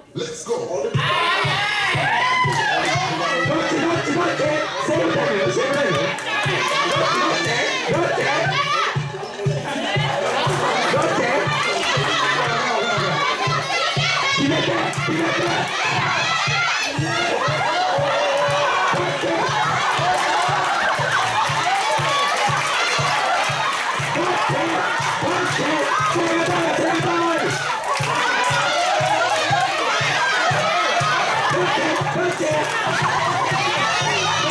Let's go. どっちセーフタイムよ、セーフタイムよ。どっち決めてどっち